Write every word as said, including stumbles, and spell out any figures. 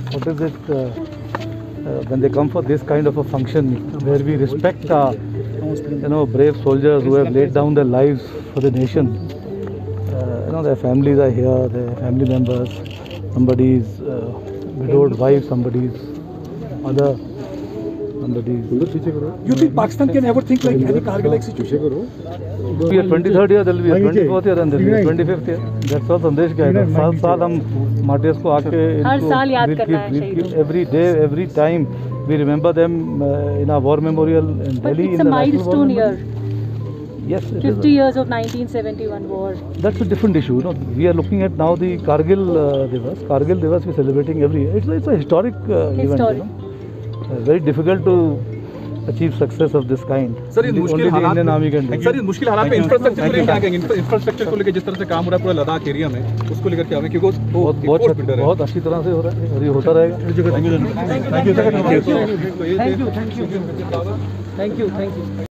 what is it, uh, uh, when they come for this kind of a function where we respect our, you know, brave soldiers who have laid down their lives for the nation. Uh, you know, their families are here, their family members, somebody's uh, widowed wife, somebody's mother, somebody's... You think Pakistan can ever think like any Kargil-like situation? There will be a twenty-third year, there will be a twenty-fourth year and there will be a twenty-fifth year. That's all संदेश क्या है? साल साल हम martyrs को आके हर साल याद करना है शहीदों को. Every day, every time we remember them uh, in our war memorial in But Delhi. it's in a the milestone year. Yes, it fifty is. years of nineteen seventy-one war. That's a different issue. You know, we are looking at now the Kargil uh, Divas. Kargil Divas we're celebrating every year. It's, a- it's a historic uh, Historic. event. You know? Uh, very difficult to achieve success of this kind. Sir ये Only मुश्किल the हालात Indian Army can do. में sir ये मुश्किल हालात में infrastructure को लेकर क्या कहेंगे? इंफ्रास्ट्रक्चर को लेकर जिस तरह से काम हो रहा है पूरा लद्दाख एरिया में, उसको लेकर क्या होगा? क्योंकि वो बहुत बहुत export builder है. बहुत अच्छी तरह से हो रहा है और ये होता रहेगा. Thank you thank you thank you Thank you, thank you, thank you.